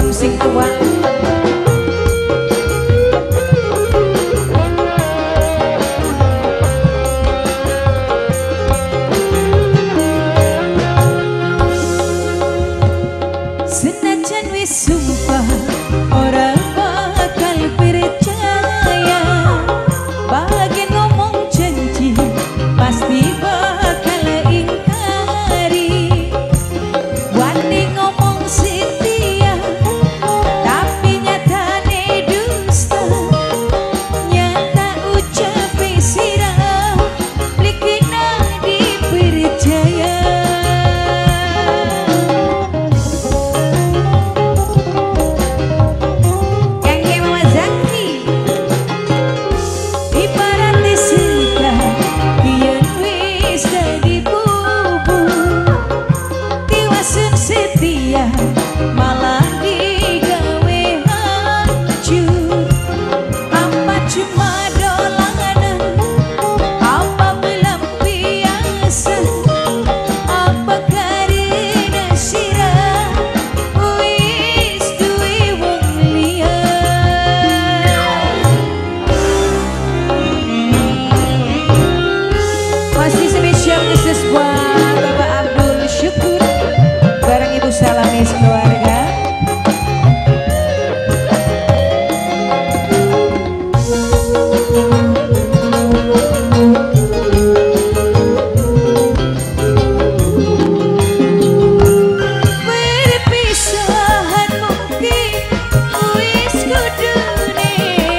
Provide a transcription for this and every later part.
Om sing tua. Senajan wis sumpah ora bakal percaya, bagian ngomong janji pasti bakal ingkari. Wani ngomong setia tapi nyatane dusta, nyata ucap sirah likina dipercaya. Malah digawe hancur. Apa cuma dolanan, apa pelampiasan, apa karena sirah wis duwe wong liya. Masih spesial khusus buat Bapak Abdul Syukur bareng Ibu Salamis keluarga. Perpisahan mungkin wis kudune,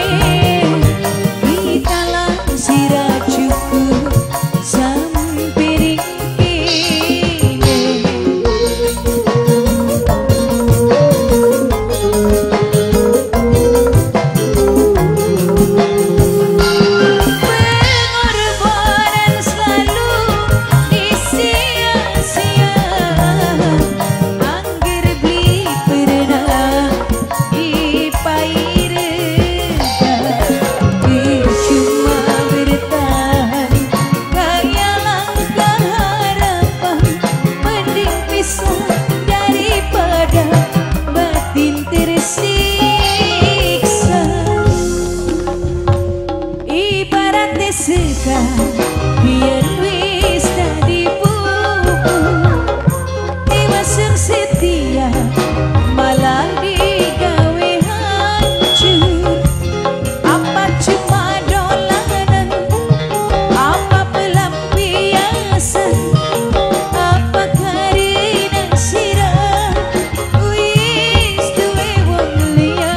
kita langsir cukup sampai biar wis tadi bubuk, diwasung setia malah digawe hancur. Apa cuma dolanan, apa pelampiasan, apa karena sirah wis duwe wong liya.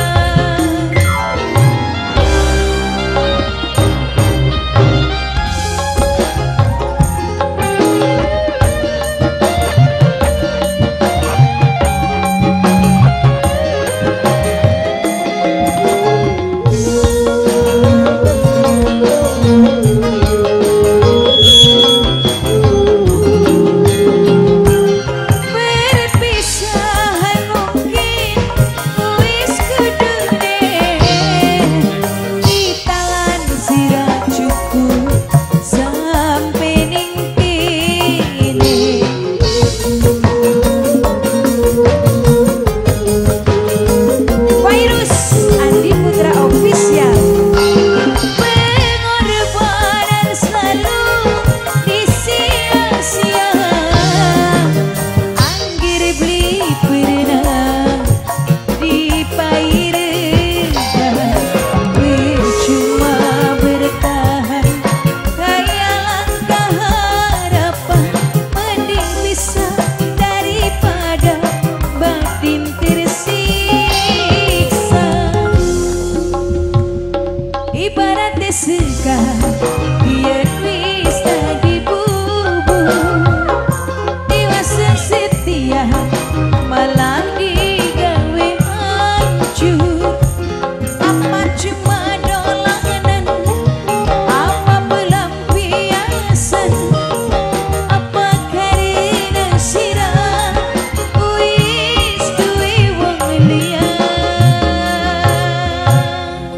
Ibarat deseka biar wis tadi bubuk, diwasung setia malah digawe hancur. Apa cuma dolanan, apa pelampiasan, apa karena sirah wis duwe wong liya.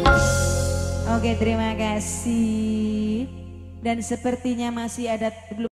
Oke, terima kasih. Dan sepertinya masih ada